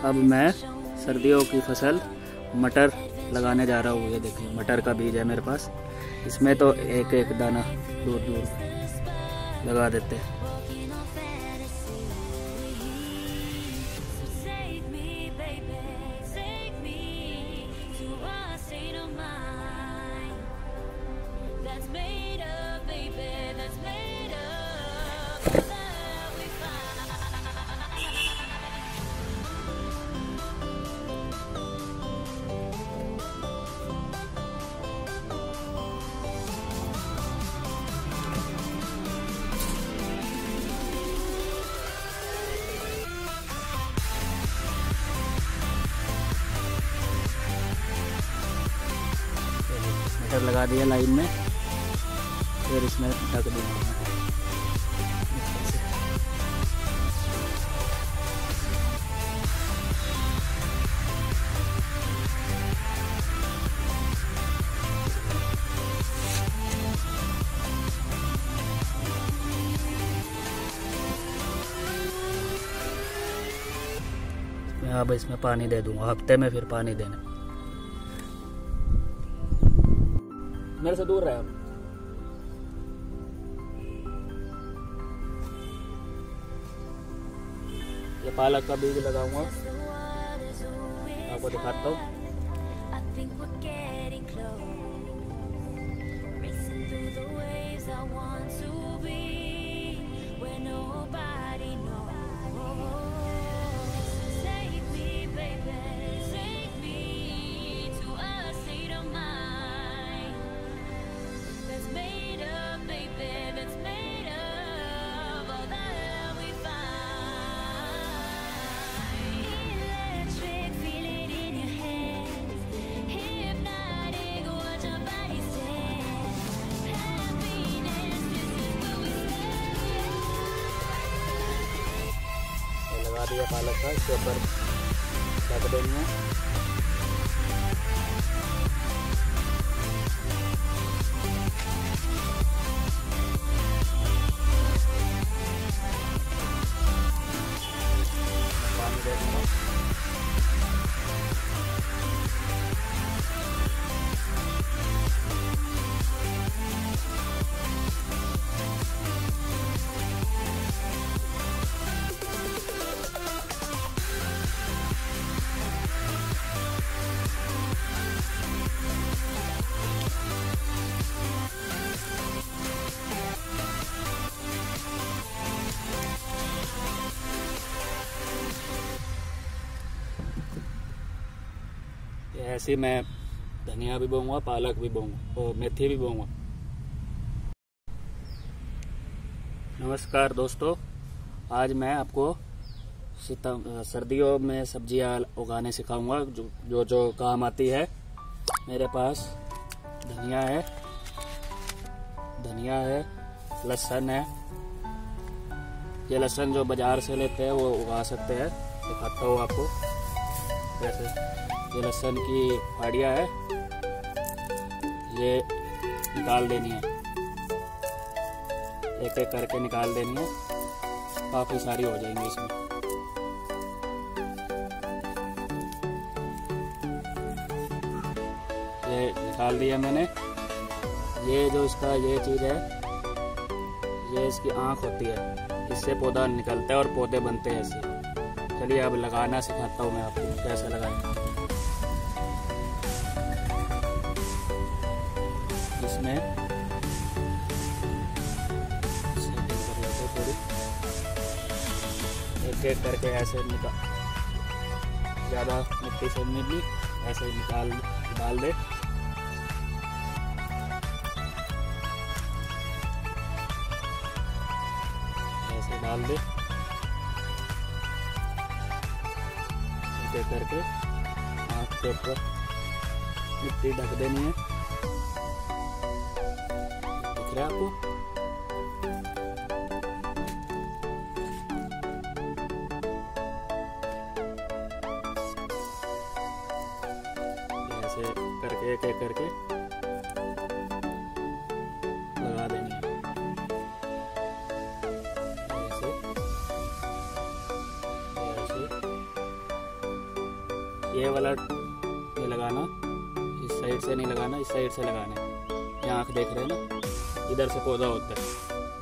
अब मैं सर्दियों की फसल मटर लगाने जा रहा हूँ। ये देखिए मटर का बीज है मेरे पास। इसमें तो एक एक दाना दूर दूर लगा देते हैं। मटर लगा दिया लाइन में, फिर इसमें ढक दूंगा। अब इसमें पानी दे दूंगा, हफ्ते में फिर पानी देना। मेरे से दूर रहे आप। ये पालक का बीज लगाऊंगा, आपको दिखाता हूँ। लगा दिया पालक का, इसके ऊपर ढक देंगे। पानी दे दूंगा। ऐसे मैं धनिया भी बोऊंगा, पालक भी बोऊंगा और मेथी भी बोऊंगा। नमस्कार दोस्तों, आज मैं आपको सर्दियों में सब्जियां उगाने सिखाऊंगा जो काम आती है। मेरे पास धनिया है, लहसुन है। ये लहसुन जो बाजार से लेते हैं वो उगा सकते हैं, दिखाता हूँ आपको कैसे। ये लहसुन की फाड़ियाँ है, ये निकाल देनी है, एक एक करके निकाल देनी है। काफ़ी सारी हो जाएंगी इसमें। ये निकाल दिया मैंने। ये जो इसका ये चीज़ है, ये इसकी आँख होती है, इससे पौधा निकलता है और पौधे बनते हैं ऐसे। चलिए अब लगाना सिखाता हूँ मैं आपको कैसे लगाएं। इसमें थोड़ी एक एक करके ऐसे ज़्यादा मिट्टी से नहीं, ऐसे डाल दे। ऐसे डाल दे, एक एक करके आँख के ऊपर मिट्टी ढक देनी है। आपको ऐसे करके एक एक करके लगा देनी है। ऐसे ये वाला ये लगाना, इस साइड से नहीं लगाना, इस साइड से लगाना है। ये आँख देख रहे हैं ना, इधर से पौधा होता है।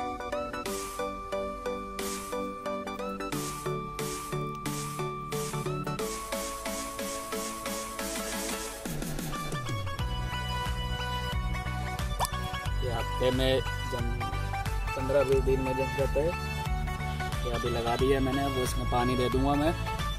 ये हफ्ते में जब 15-20 दिन में जम जाते हैं। ये अभी लगा दिया मैंने, वो इसमें पानी दे दूंगा मैं।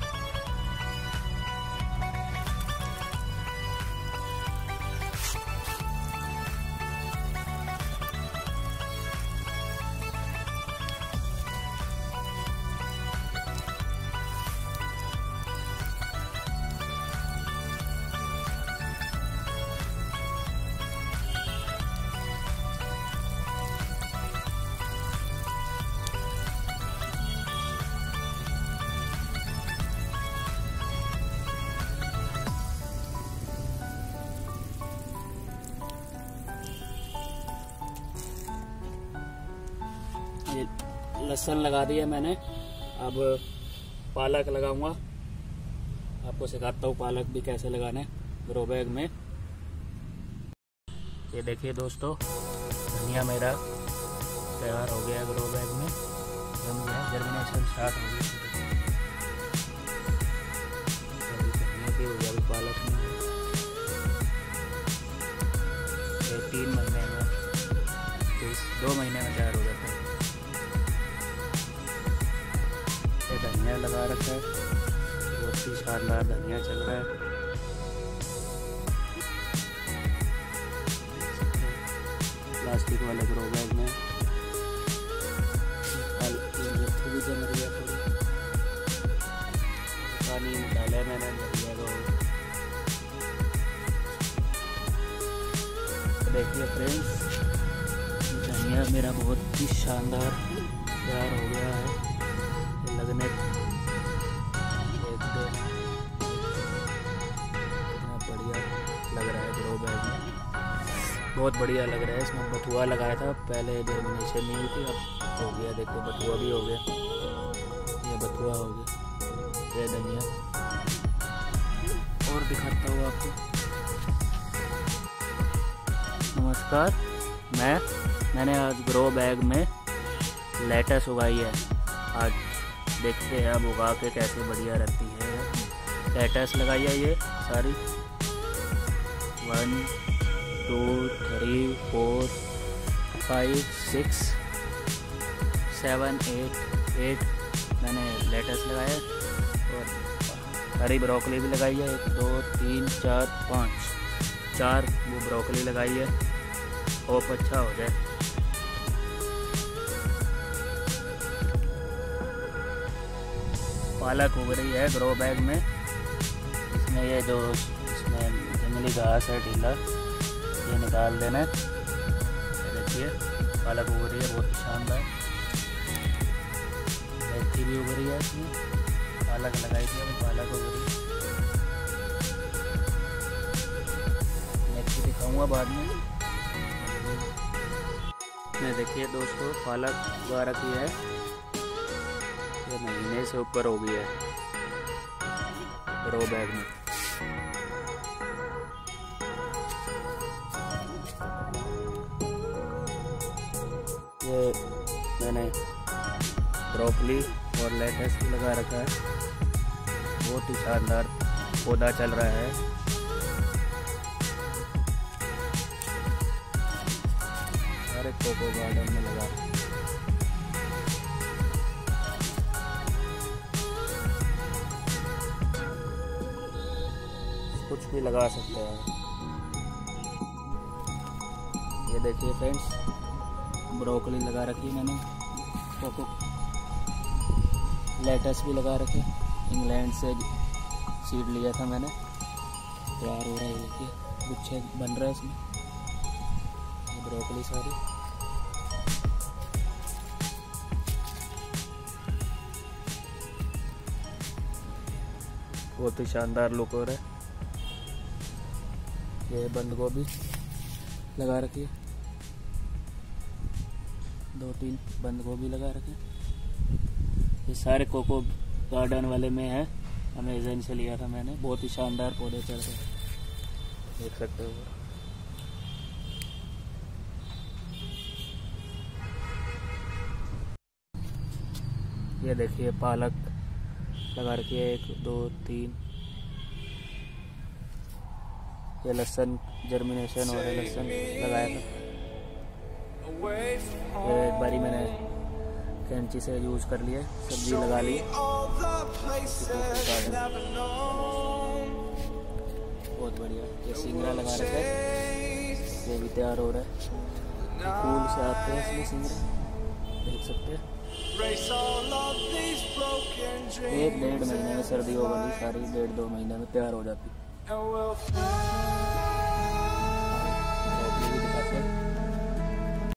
ये लहसुन लगा दिया मैंने, अब पालक लगाऊंगा। आपको सिखाता हूँ पालक भी कैसे लगाना है ग्रो बैग में। ये देखिए दोस्तों, धनिया मेरा तैयार हो गया ग्रो बैग में, जम गया, जर्मिनेशन स्टार्ट हो गई। अभी धनिया की हो गया, अभी पालक में 3 महीने में, 2 महीने में तैयार हो जाता है। धनिया लगा रखा है, बहुत ही शानदार धनिया चल रहा है। प्लास्टिक वाले ग्रो बैग में भी जम रही है, थोड़ी पानी डाला मैंने धनिया को। देखिए फ्रेंड्स, धनिया मेरा बहुत ही शानदार तैयार हो गया है। लगने इतना बढ़िया लग रहा है ग्रो बैग में, बहुत बढ़िया लग रहा है। इसमें बथुआ लगाया था, पहले जर्मिनेशन नहीं हुई थी, अब हो गया। देखो बथुआ भी हो गया, ये बथुआ हो गया। ये धनिया और दिखाता हूँ आपको। नमस्कार, मैंने आज ग्रो बैग में लेटस उगाई है। आज देखते हैं अब उगा के कैसे बढ़िया रहती है। लेटस लगाई है ये सारी, 1 2 3 4 5 6 7 8 मैंने लेटस लगाया। और हरी ब्रोकली भी लगाई है, 1 2 3 4 5 4 वो ब्रोकली लगाई है। होप अच्छा हो जाए। पालक उग रही है ग्रो बैग में। इसमें ये जो इसमें जंगली घास है ढीला, ये निकाल देना है। देखिए पालक उग रही है, बहुत ही शानदार। मेथी भी उग रही है इसमें, पालक लगाई थी अभी, पालक उग रही है। मेथी दिखाऊंगा बाद में। देखिए दोस्तों, पालक उगा रखी है, महीने से ऊपर हो गया है ग्रो बैग में। ये मैंने ब्रोकली और लेटस भी लगा रखा है, बहुत ही शानदार पौधा चल रहा है। सारे कोको गार्डन में लगा रखा है। कुछ भी लगा सकते हैं। ये देखिए फ्रेंड्स, ब्रोकली लगा रखी है मैंने, कोको लेटस भी लगा रखे, इंग्लैंड से सीड लिया था मैंने, तैयार हो रहा है। देखिए गुच्छे बन रहा है इसमें, ये ब्रोकली सारी। बहुत ही शानदार लुक हो रहा है। ये बंद गोभी लगा रखी है, 2-3 बंद गोभी लगा रखे। ये सारे कोको गार्डन वाले में है, अमेज़न से लिया था मैंने, बहुत ही शानदार पौधे चल रहे हैं, देख सकते हो। ये देखिए पालक लगा रखी है, 1 2 3। ये लहसुन जर्मिनेशन हो रहा है, लहसुन लगाया था। ये एक बारी मैंने कैंची से यूज कर लिया, सब्जी लगा ली। बहुत बढ़िया। ये सिंगरा लगा रखा है, ये भी तैयार हो रहा है। फूल से आते हैं इसमें सिंगरा, देख सकते हैं। 1-1.5 महीने में सर्दी हो गई सारी, 1.5-2 महीने में तैयार हो जाती।